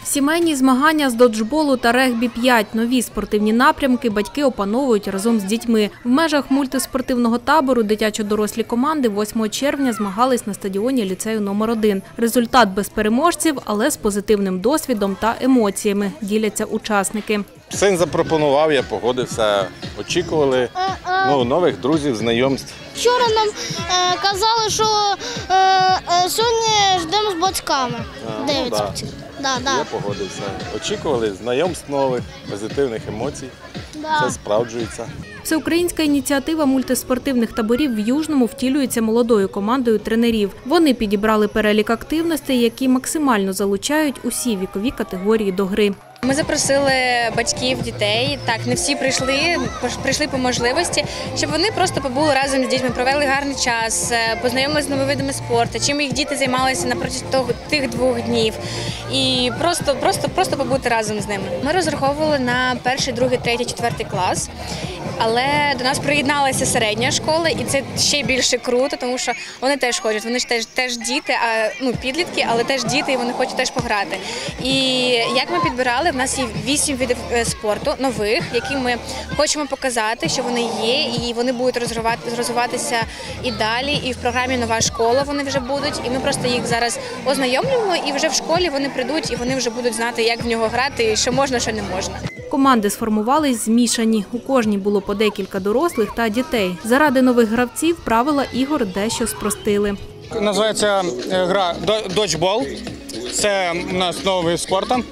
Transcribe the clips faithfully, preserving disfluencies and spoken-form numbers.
Сімейні змагання з доджболу та регбі п'ять. Нові спортивні напрямки батьки опановують разом з дітьми. В межах мультиспортивного табору дитячо-дорослі команди восьмого червня змагались на стадіоні ліцею номер один. Результат без переможців, але з позитивним досвідом та емоціями, діляться учасники. Син запропонував, я погодився. Очікували ну, нових друзів, знайомств. Вчора нам е, казали, що е, е, сьогодні ждемо з батьками. А, ну, да. Да, да. Я погодився. Очікували знайомств нових, позитивних емоцій. Да. Це справджується. Всеукраїнська ініціатива мультиспортивних таборів в Южному втілюється молодою командою тренерів. Вони підібрали перелік активностей, які максимально залучають усі вікові категорії до гри. Ми запросили батьків, дітей, так, не всі прийшли, прийшли по можливості, щоб вони просто побули разом з дітьми, провели гарний час, познайомилися з новими видами спорту, чим їх діти займалися напротягом тих двох днів. І просто, просто, просто побути разом з ними. Ми розраховували на перший, другий, третій, четвертий клас, але до нас приєдналася середня школа, і це ще більше круто, тому що вони теж хочуть, вони ж теж, теж діти, а, ну, підлітки, але теж діти, і вони хочуть теж пограти. І як ми підбирали, в нас є вісім видів спорту нових, які ми хочемо показати, що вони є, і вони будуть розвиватися і далі. І в програмі «Нова школа» вони вже будуть, і ми просто їх зараз ознайомлюємо, і вже в школі вони прийдуть, і вони вже будуть знати, як в нього грати, що можна, що не можна. Команди сформувались змішані. У кожній було по декілька дорослих та дітей. Заради нових гравців правила ігор дещо спростили. Називається гра доджбол. Це у нас новий вид спорту.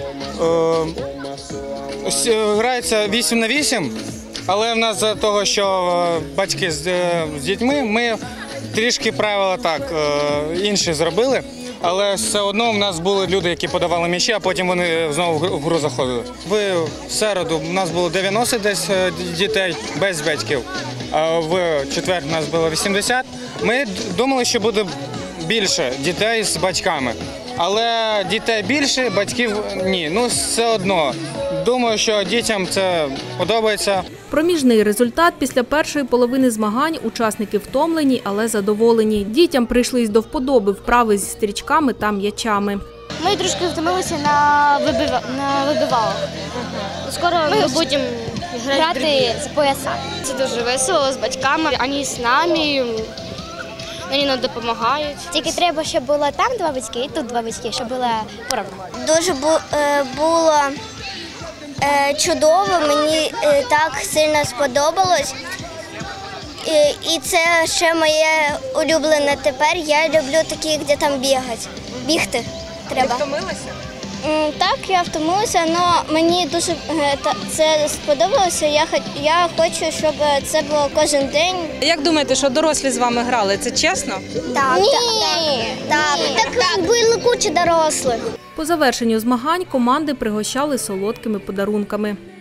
Грається вісім на вісім, але в нас за того, що батьки з дітьми, ми трішки правила так інші зробили. Але все одно в нас були люди, які подавали м'ячі, а потім вони знову в гру заходили. В середу у нас було дев'яносто десь дітей без батьків, а в четвер у нас було вісімдесят. Ми думали, що буде більше дітей з батьками. Але дітей більше, батьків ні. Ну, все одно. Думаю, що дітям це подобається. Проміжний результат після першої половини змагань учасники втомлені, але задоволені. Дітям прийшлись до вподоби вправи зі стрічками та м'ячами. Ми трошки втомилися на, вибива... на вибивалах. Скоро ми будемо грати з пояса. Це дуже весело з батьками, вони з нами. Вони нам допомагають. Тільки треба, щоб було там два батьки і тут два батьки, щоб було поровну. Дуже було чудово, мені так сильно сподобалось. І це ще моє улюблене тепер. Я люблю такі, де там бігати. Бігти треба. Ти втомилася? Так, я втомилася, але мені дуже це сподобалося. Я, я хочу, щоб це було кожен день. Як думаєте, що дорослі з вами грали? Це чесно? Так, Ні. так, так, так, так було куча дорослих. По завершенню змагань команди пригощали солодкими подарунками.